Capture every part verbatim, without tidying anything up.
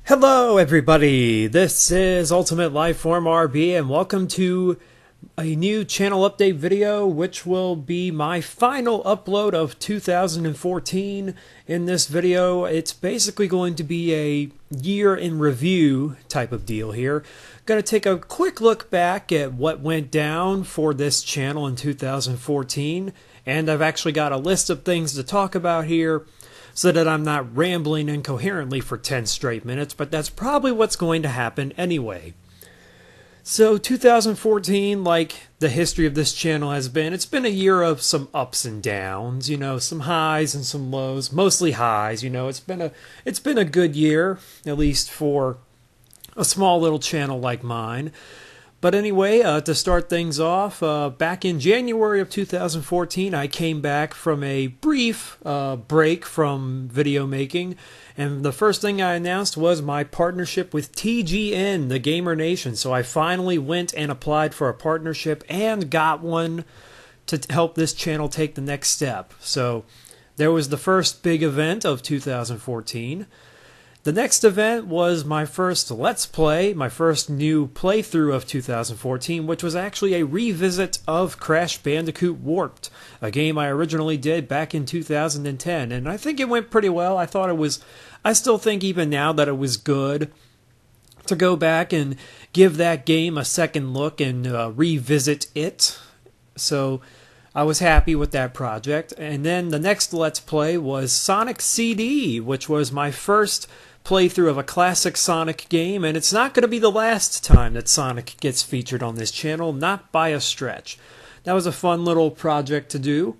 Hello everybody, this is Ultimate Lifeform R B and welcome to a new channel update video which will be my final upload of two thousand fourteen. In this video, it's basically going to be a year in review type of deal here. Going to take a quick look back at what went down for this channel in two thousand fourteen, and I've actually got a list of things to talk about here, so that I'm not rambling incoherently for ten straight minutes, but that's probably what's going to happen anyway. So two thousand fourteen, like the history of this channel has been, it's been a year of some ups and downs, you know, some highs and some lows, mostly highs, you know. It's been a it's been a good year, at least for a small little channel like mine. But anyway, uh, to start things off, uh, back in January of two thousand fourteen, I came back from a brief uh, break from video making, and the first thing I announced was my partnership with T G N, the Gamer Nation. So I finally went and applied for a partnership and got one to help this channel take the next step. So there was the first big event of two thousand fourteen. The next event was my first Let's Play, my first new playthrough of two thousand fourteen, which was actually a revisit of Crash Bandicoot Warped, a game I originally did back in two thousand ten, and I think it went pretty well. I thought it was, I still think even now that it was good to go back and give that game a second look and uh, revisit it. So I was happy with that project. And then the next Let's Play was Sonic C D, which was my first playthrough of a classic Sonic game, and it's not going to be the last time that Sonic gets featured on this channel, not by a stretch. That was a fun little project to do.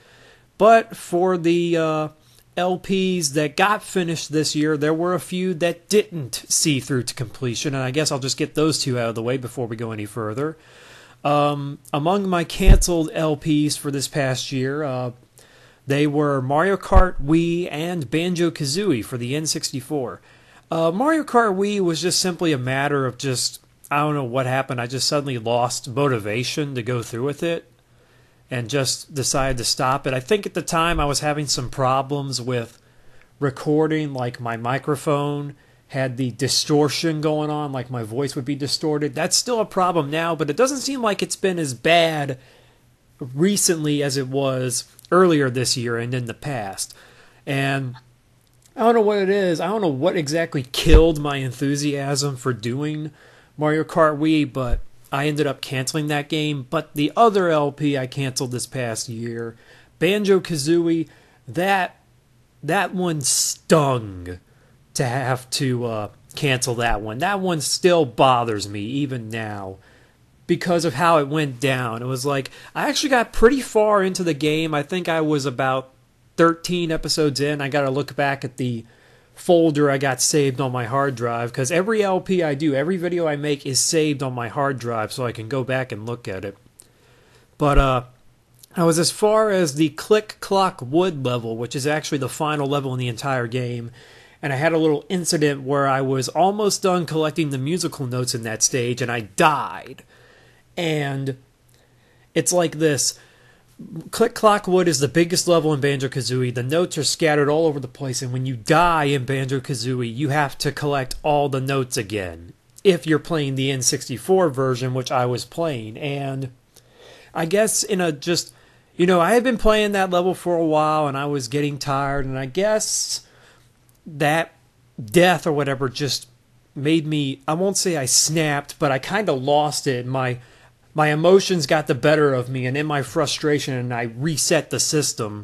But for the uh, L Ps that got finished this year, there were a few that didn't see through to completion, and I guess I'll just get those two out of the way before we go any further. Um, among my canceled L Ps for this past year, uh, they were Mario Kart Wii and Banjo-Kazooie for the N sixty-four. Uh, Mario Kart Wii was just simply a matter of just, I don't know what happened, I just suddenly lost motivation to go through with it and just decided to stop it. I think at the time I was having some problems with recording, like my microphone had the distortion going on, like my voice would be distorted. That's still a problem now, but it doesn't seem like it's been as bad recently as it was earlier this year and in the past. And I don't know what it is. I don't know what exactly killed my enthusiasm for doing Mario Kart Wii, but I ended up canceling that game. But the other L P I canceled this past year, Banjo-Kazooie, that, that one stung to have to uh, cancel that one. That one still bothers me even now because of how it went down. It was like, I actually got pretty far into the game. I think I was about thirteen episodes in. I got to look back at the folder I got saved on my hard drive, because every L P I do, every video I make is saved on my hard drive so I can go back and look at it. But uh, I was as far as the Click Clock Wood level, which is actually the final level in the entire game. And I had a little incident where I was almost done collecting the musical notes in that stage, and I died. And it's like this. Click Clock Wood is the biggest level in Banjo-Kazooie. The notes are scattered all over the place, and when you die in Banjo-Kazooie, you have to collect all the notes again, if you're playing the N sixty-four version, which I was playing. And I guess in a just, you know, I had been playing that level for a while, and I was getting tired, and I guess that death or whatever just made me, I won't say I snapped, but I kind of lost it. My my emotions got the better of me, and in my frustration, and I reset the system.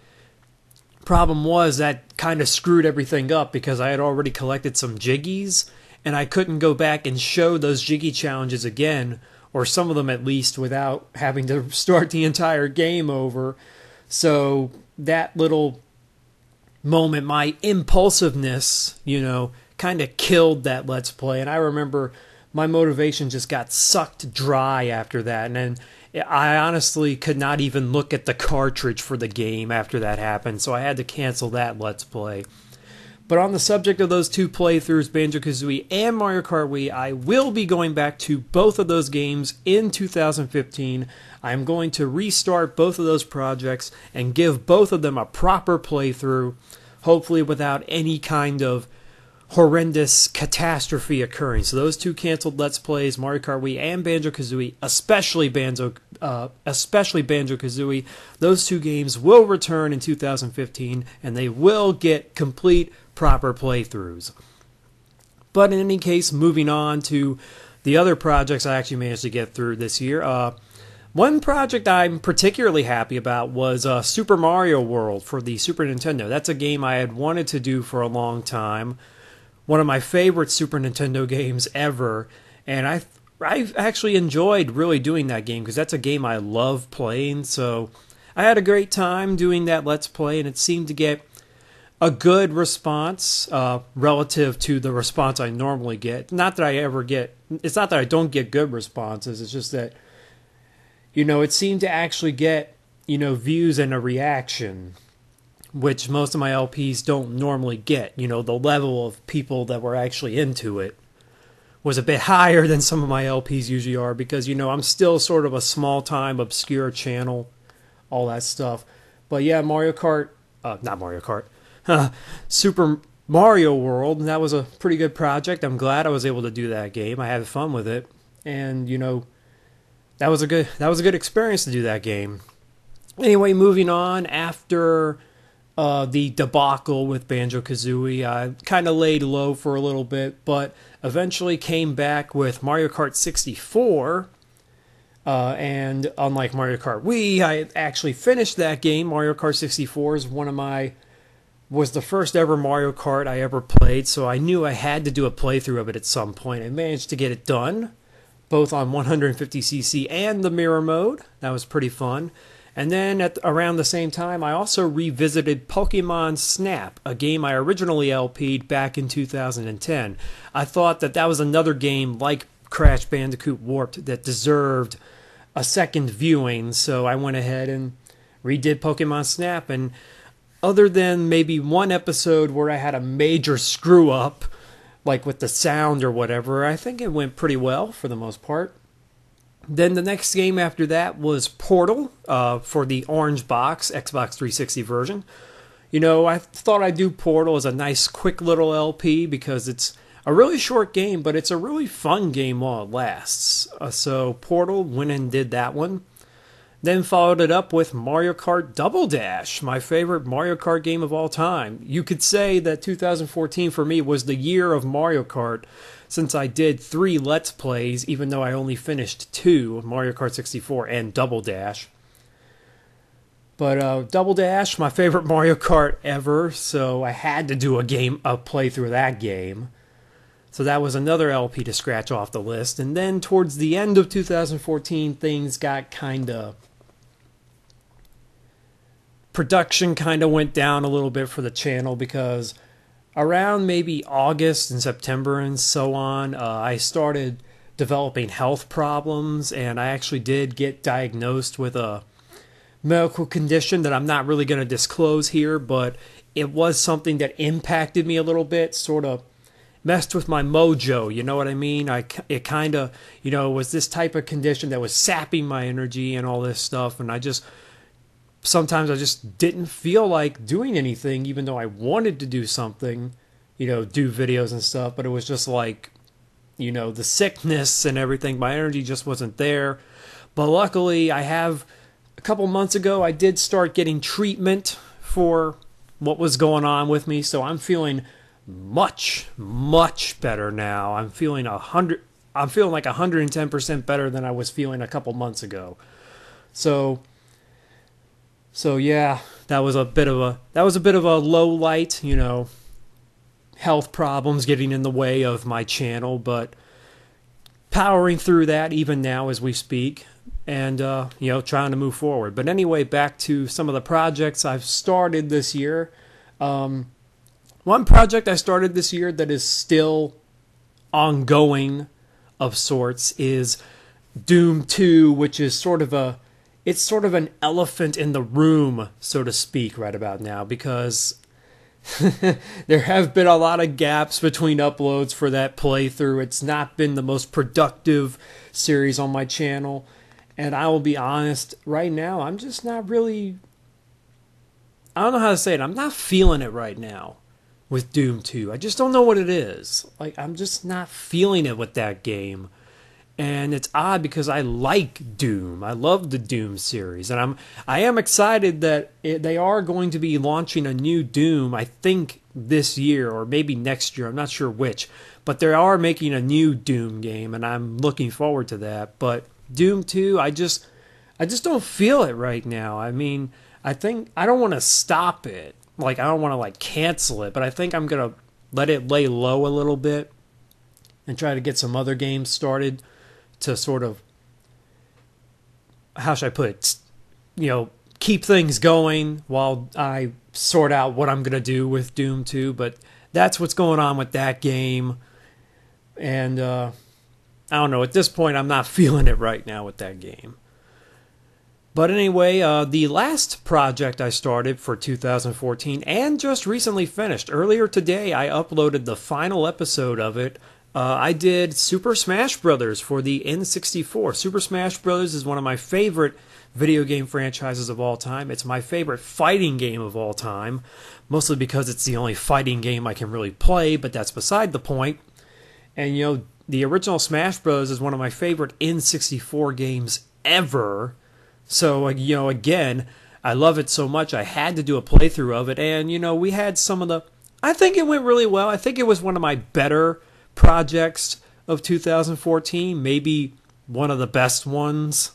Problem was that kind of screwed everything up because I had already collected some jiggies, and I couldn't go back and show those jiggy challenges again, or some of them at least, without having to start the entire game over. So that little moment, my impulsiveness, you know, kind of killed that Let's Play. And I remember my motivation just got sucked dry after that. And then I honestly could not even look at the cartridge for the game after that happened. So I had to cancel that Let's Play. But on the subject of those two playthroughs, Banjo-Kazooie and Mario Kart Wii, I will be going back to both of those games in two thousand fifteen. I'm going to restart both of those projects and give both of them a proper playthrough, hopefully without any kind of horrendous catastrophe occurring. So those two canceled Let's Plays, Mario Kart Wii and Banjo-Kazooie, especially Banjo, uh, especially Banjo-Kazooie, those two games will return in two thousand fifteen, and they will get complete, proper playthroughs. But in any case, moving on to the other projects I actually managed to get through this year. Uh, one project I'm particularly happy about was uh, Super Mario World for the Super Nintendo. That's a game I had wanted to do for a long time. One of my favorite Super Nintendo games ever, and I I've actually enjoyed really doing that game because that's a game I love playing. So I had a great time doing that Let's Play, and it seemed to get a good response uh, relative to the response I normally get. Not that I ever get, it's not that I don't get good responses, it's just that, you know, it seemed to actually get, you know, views and a reaction, which most of my L Ps don't normally get. You know, the level of people that were actually into it was a bit higher than some of my L Ps usually are because, you know, I'm still sort of a small-time, obscure channel, all that stuff. But yeah, Mario Kart, uh, not Mario Kart, Super Mario World, that was a pretty good project. I'm glad I was able to do that game. I had fun with it. And, you know, that was a good that was a good experience to do that game. Anyway, moving on, after uh, the debacle with Banjo-Kazooie, I kind of laid low for a little bit, but eventually came back with Mario Kart sixty-four. Uh, and unlike Mario Kart Wii, I actually finished that game. Mario Kart sixty-four is one of my was the first ever Mario Kart I ever played, so I knew I had to do a playthrough of it at some point. I managed to get it done, both on one hundred fifty c c and the mirror mode. That was pretty fun. And then at around the same time, I also revisited Pokemon Snap, a game I originally L P'd back in two thousand ten. I thought that that was another game like Crash Bandicoot Warped that deserved a second viewing, so I went ahead and redid Pokemon Snap, and other than maybe one episode where I had a major screw up, like with the sound or whatever, I think it went pretty well for the most part. Then the next game after that was Portal uh, for the Orange Box, Xbox three sixty version. You know, I thought I'd do Portal as a nice quick little L P because it's a really short game, but it's a really fun game while it lasts. Uh, so Portal, went and did that one. Then followed it up with Mario Kart Double Dash, my favorite Mario Kart game of all time. You could say that two thousand fourteen for me was the year of Mario Kart, since I did three Let's Plays, even though I only finished two, Mario Kart sixty-four and Double Dash. But uh, Double Dash, my favorite Mario Kart ever, so I had to do a game, a playthrough of that game. So that was another L P to scratch off the list. And then towards the end of two thousand fourteen, things got kind of... Production kind of went down a little bit for the channel because around maybe August and September and so on, uh, I started developing health problems, and I actually did get diagnosed with a medical condition that I'm not really going to disclose here, but it was something that impacted me a little bit, sort of messed with my mojo, you know what I mean? I, it kind of, you know, was this type of condition that was sapping my energy and all this stuff, and I just... Sometimes I just didn't feel like doing anything, even though I wanted to do something, you know, do videos and stuff, but it was just like, you know, the sickness and everything, my energy just wasn't there. But luckily, I have, a couple months ago, I did start getting treatment for what was going on with me, so I'm feeling much, much better now. I'm feeling a hundred, I'm feeling like one hundred ten percent better than I was feeling a couple months ago. So... So yeah, that was a bit of a that was a bit of a low light, you know, health problems getting in the way of my channel, but powering through that even now as we speak, and uh, you know, trying to move forward. But anyway, back to some of the projects I've started this year. Um, one project I started this year that is still ongoing of sorts is Doom two, which is sort of a It's sort of an elephant in the room, so to speak, right about now, because there have been a lot of gaps between uploads for that playthrough. It's not been the most productive series on my channel, and I will be honest, right now, I'm just not really... I don't know how to say it. I'm not feeling it right now. with Doom two. I just don't know what it is. Like, I'm just not feeling it with that game. And it's odd because I like Doom. I love the Doom series, and I'm I am excited that it, they are going to be launching a new Doom. I think this year or maybe next year. I'm not sure which, but they are making a new Doom game, and I'm looking forward to that. But Doom two, I just I just don't feel it right now. I mean, I think I don't want to stop it. Like, I don't want to like cancel it, but I think I'm gonna let it lay low a little bit and try to get some other games started to sort of, how should I put it, you know, keep things going while I sort out what I'm going to do with Doom two. But that's what's going on with that game. And uh, I don't know, at this point I'm not feeling it right now with that game. But anyway, uh, the last project I started for two thousand fourteen and just recently finished, earlier today I uploaded the final episode of it. Uh, I did Super Smash Bros. For the N sixty-four. Super Smash Bros. Is one of my favorite video game franchises of all time. It's my favorite fighting game of all time, mostly because it's the only fighting game I can really play, but that's beside the point. And, you know, the original Smash Bros. Is one of my favorite N sixty-four games ever. So, you know, again, I love it so much I had to do a playthrough of it. And, you know, we had some of the... I think it went really well. I think it was one of my better projects of two thousand fourteen, maybe one of the best ones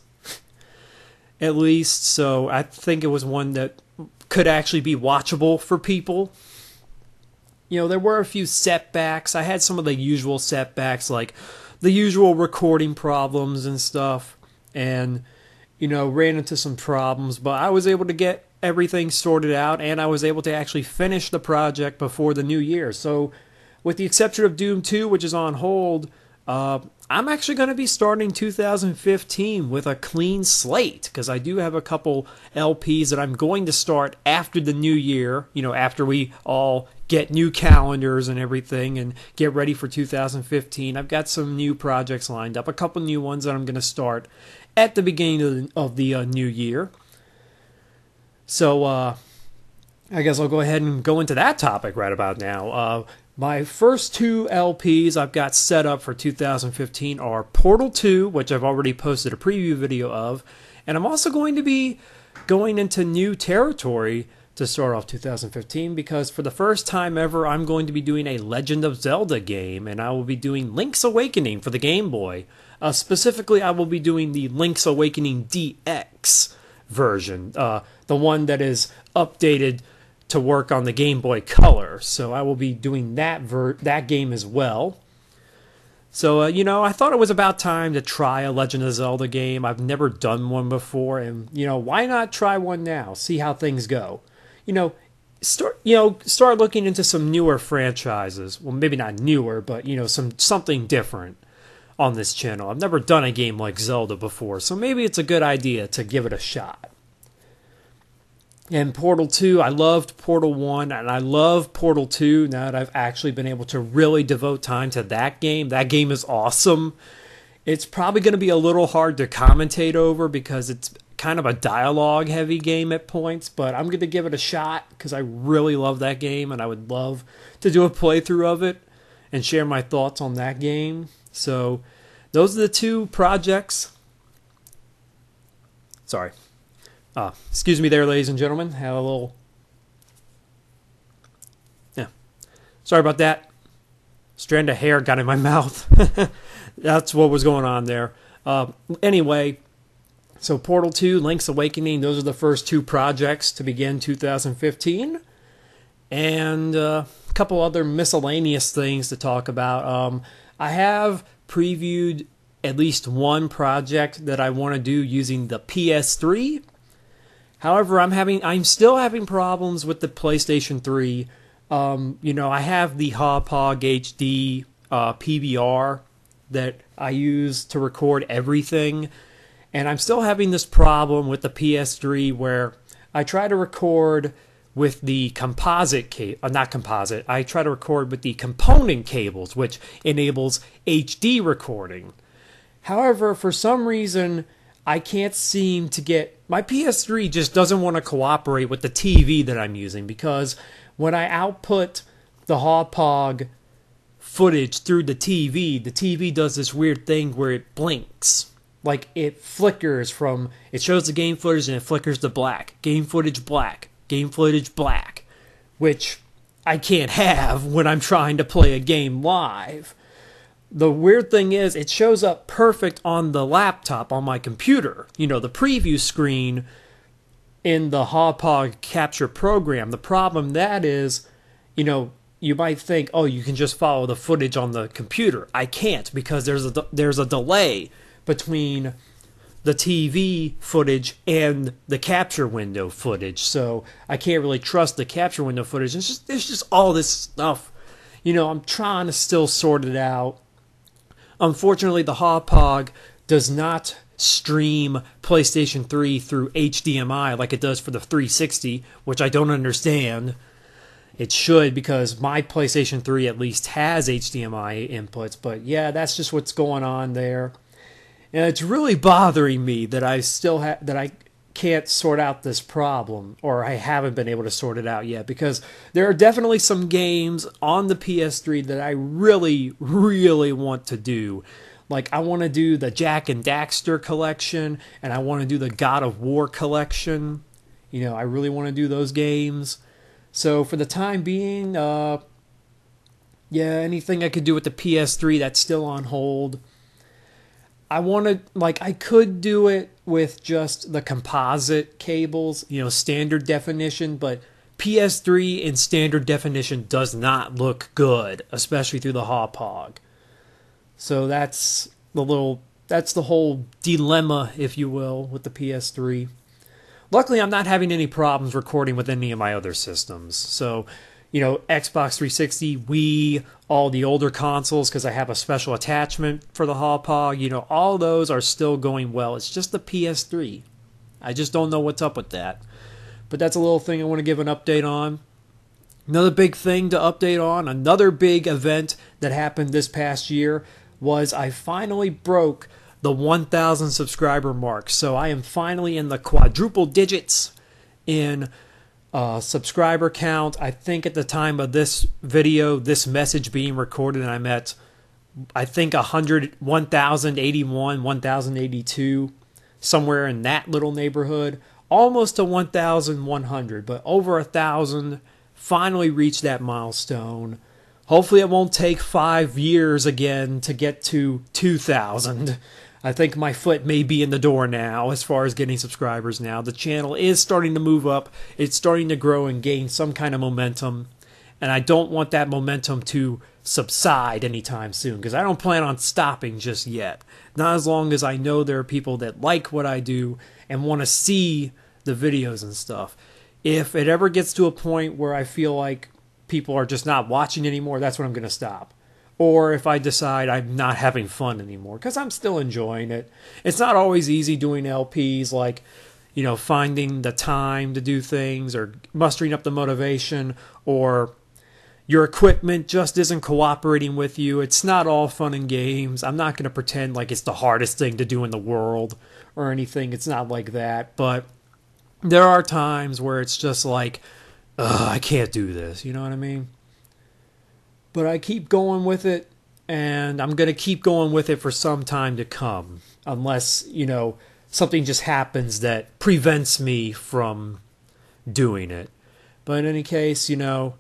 at least. So I think it was one that could actually be watchable for people. You know, there were a few setbacks. I had some of the usual setbacks, like the usual recording problems and stuff, and, you know, ran into some problems, but I was able to get everything sorted out, and I was able to actually finish the project before the new year. So with the exception of Doom two, which is on hold, uh, I'm actually going to be starting two thousand fifteen with a clean slate, because I do have a couple L Ps that I'm going to start after the new year, you know, after we all get new calendars and everything and get ready for two thousand fifteen. I've got some new projects lined up, a couple new ones that I'm going to start at the beginning of the, of the uh, new year. So, uh, I guess I'll go ahead and go into that topic right about now. Uh, My first two L Ps I've got set up for two thousand fifteen are Portal two, which I've already posted a preview video of, and I'm also going to be going into new territory to start off two thousand fifteen, because for the first time ever I'm going to be doing a Legend of Zelda game, and I will be doing Link's Awakening for the Game Boy. Uh, specifically, I will be doing the Link's Awakening D X version, uh, the one that is updated to work on the Game Boy Color. So I will be doing that ver that game as well. So, uh, you know, I thought it was about time to try a Legend of Zelda game. I've never done one before, and, you know, why not try one now? See how things go. You know, start, you know, start looking into some newer franchises. Well, maybe not newer, but, you know, some something different on this channel. I've never done a game like Zelda before, so maybe it's a good idea to give it a shot. And Portal two, I loved Portal one, and I love Portal two now that I've actually been able to really devote time to that game. That game is awesome. It's probably going to be a little hard to commentate over because it's kind of a dialogue-heavy game at points, but I'm going to give it a shot because I really love that game, and I would love to do a playthrough of it and share my thoughts on that game. So those are the two projects. Sorry. Uh, excuse me there, ladies and gentlemen. Have a little... Yeah. Sorry about that. Strand of hair got in my mouth. That's what was going on there. Uh, anyway, so Portal two, Link's Awakening, those are the first two projects to begin two thousand fifteen. And uh, a couple other miscellaneous things to talk about. Um, I have previewed at least one project that I want to do using the P S three. However, I'm having, I'm still having problems with the PlayStation three. Um, you know, I have the Hauppauge H D uh, P V R that I use to record everything, and I'm still having this problem with the P S three where I try to record with the composite cable, uh, not composite, I try to record with the component cables, which enables H D recording. However, for some reason, I can't seem to get... My P S three just doesn't want to cooperate with the T V that I'm using, because when I output the Hauppauge footage through the T V, the T V does this weird thing where it blinks. Like, it flickers from, it shows the game footage and it flickers to black. Game footage black. Game footage black. Which I can't have when I'm trying to play a game live. The weird thing is, it shows up perfect on the laptop, on my computer. You know, the preview screen in the Hauppauge capture program. The problem that is, you know, you might think, oh, you can just follow the footage on the computer. I can't, because there's a, there's a delay between the T V footage and the capture window footage. So I can't really trust the capture window footage. It's just, it's just all this stuff. You know, I'm trying to still sort it out. Unfortunately, the Hauppauge does not stream PlayStation three through H D M I like it does for the three sixty, which I don't understand. It should, because my PlayStation three at least has H D M I inputs, but yeah, that's just what's going on there. And it's really bothering me that I still ha- that I can't sort out this problem, or I haven't been able to sort it out yet, because there are definitely some games on the P S three that I really, really want to do. Like, I want to do the Jak and Daxter collection, and I want to do the God of War collection. You know, I really want to do those games. So for the time being, uh, yeah, anything I could do with the P S three, that's still on hold. I want to, like, I could do it with just the composite cables, you know, standard definition, but P S three in standard definition does not look good, especially through the Hauppauge. So that's the little, that's the whole dilemma, if you will, with the P S three. Luckily, I'm not having any problems recording with any of my other systems. So, you know, Xbox three sixty, Wii, all the older consoles, because I have a special attachment for the Hauppauge, you know, all those are still going well. It's just the P S three. I just don't know what's up with that. But that's a little thing I want to give an update on. Another big thing to update on, another big event that happened this past year, was I finally broke the one thousand subscriber mark. So I am finally in the quadruple digits in uh, subscriber count. I think at the time of this video, this message being recorded, I'm at, I think, one hundred, one thousand eighty-one, one thousand eighty-two, somewhere in that little neighborhood. Almost to one thousand one hundred, but over a thousand. Finally reached that milestone. Hopefully it won't take five years again to get to two thousand. I think my foot may be in the door now as far as getting subscribers now. The channel is starting to move up. It's starting to grow and gain some kind of momentum. And I don't want that momentum to subside anytime soon, because I don't plan on stopping just yet. Not as long as I know there are people that like what I do and want to see the videos and stuff. If it ever gets to a point where I feel like people are just not watching anymore, that's when I'm going to stop. Or if I decide I'm not having fun anymore, because I'm still enjoying it. It's not always easy doing L Ps, like, you know, finding the time to do things, or mustering up the motivation, or your equipment just isn't cooperating with you. It's not all fun and games. I'm not going to pretend like it's the hardest thing to do in the world or anything. It's not like that. But there are times where it's just like, ugh, I can't do this. You know what I mean? But I keep going with it, and I'm going to keep going with it for some time to come. Unless, you know, something just happens that prevents me from doing it. But in any case, you know,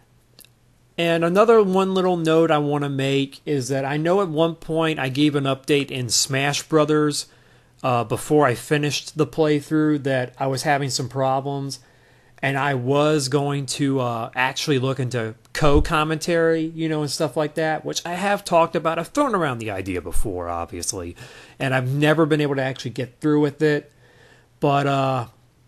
and another one little note I want to make is that I know at one point I gave an update in Smash Brothers uh, before I finished the playthrough that I was having some problems, and I was going to uh, actually look into co-commentary, you know, and stuff like that, which I have talked about. I've thrown around the idea before, obviously, and I've never been able to actually get through with it. But uh,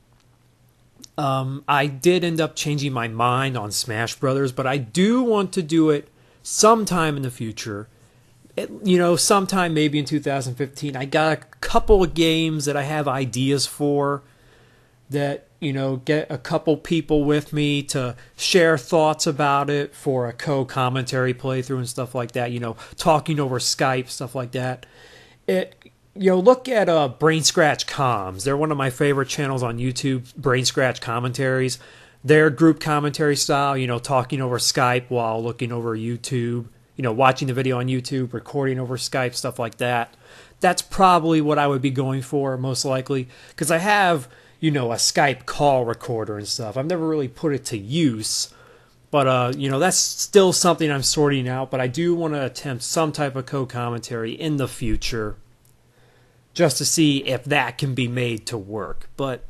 um, I did end up changing my mind on Smash Brothers, but I do want to do it sometime in the future. It, you know, sometime maybe in two thousand fifteen. I got a couple of games that I have ideas for that, you know, get a couple people with me to share thoughts about it for a co-commentary playthrough and stuff like that, you know, talking over Skype, stuff like that. It, you know, look at uh, Brain Scratch Comms. They're one of my favorite channels on YouTube, Brain Scratch Commentaries. their group commentary style, you know, talking over Skype while looking over YouTube, you know, watching the video on YouTube, recording over Skype, stuff like that. That's probably what I would be going for, most likely, because I have, you know, a Skype call recorder and stuff. I've never really put it to use, but, uh, you know, that's still something I'm sorting out, but I do want to attempt some type of co-commentary in the future just to see if that can be made to work. But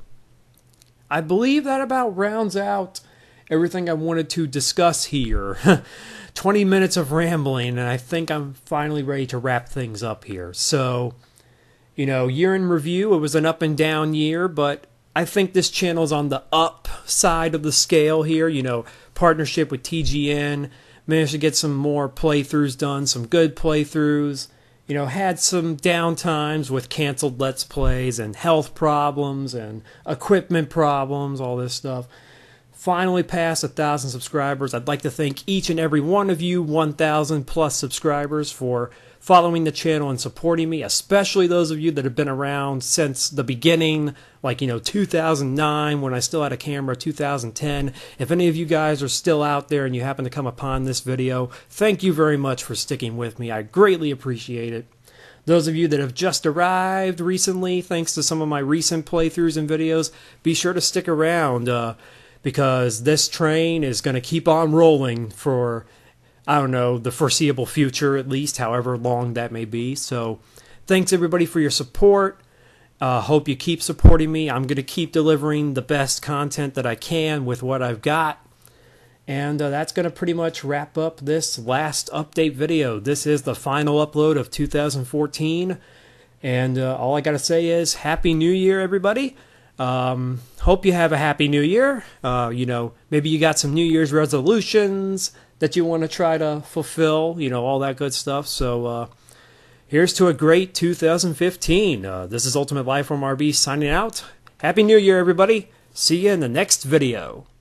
I believe that about rounds out everything I wanted to discuss here. twenty minutes of rambling, and I think I'm finally ready to wrap things up here. So, you know, year in review, it was an up and down year, but I think this channel's on the up side of the scale here. You know, partnership with T G N, managed to get some more playthroughs done, some good playthroughs. You know, had some down times with canceled Let's Plays and health problems and equipment problems, all this stuff. Finally passed a thousand subscribers. I'd like to thank each and every one of you one thousand plus subscribers for following the channel and supporting me, especially those of you that have been around since the beginning, like, you know, two thousand nine when I still had a camera, two thousand ten. If any of you guys are still out there and you happen to come upon this video, thank you very much for sticking with me. I greatly appreciate it. Those of you that have just arrived recently, thanks to some of my recent playthroughs and videos, be sure to stick around, uh, because this train is going to keep on rolling for, I don't know, the foreseeable future, at least, however long that may be. So thanks everybody for your support. Uh, hope you keep supporting me. I'm going to keep delivering the best content that I can with what I've got. And uh, that's going to pretty much wrap up this last update video. This is the final upload of two thousand fourteen. And uh, all I got to say is Happy New Year, everybody. Um, hope you have a happy new year. Uh, you know, maybe you got some New Year's resolutions that you want to try to fulfill, you know, all that good stuff. So, uh, here's to a great two thousand fifteen. Uh, this is Ultimate Lifeform R B signing out. Happy New Year, everybody. See you in the next video.